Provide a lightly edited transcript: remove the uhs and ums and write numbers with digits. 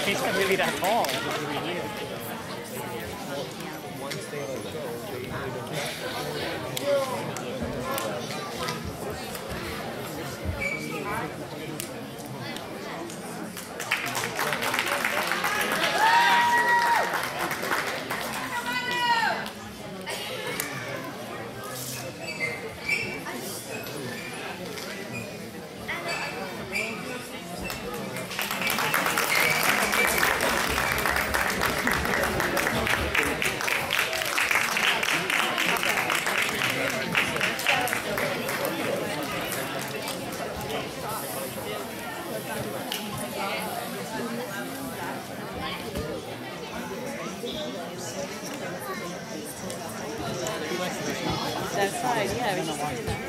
He's not really that tall. That's really weird. Once they let go, they usually don't. That's right, yeah, we just did that.